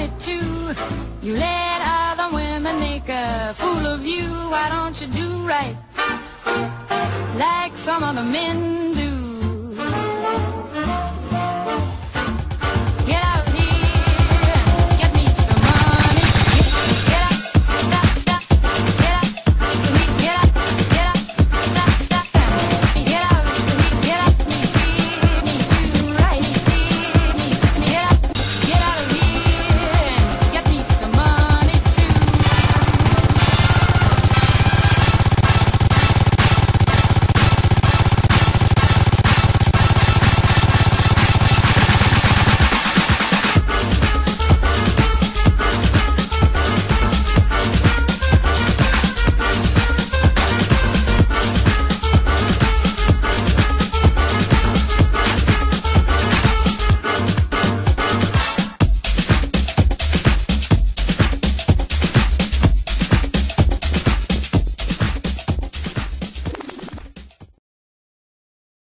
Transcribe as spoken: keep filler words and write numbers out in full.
it too. You let other women make a fool of you. Why don't you do right like some other men?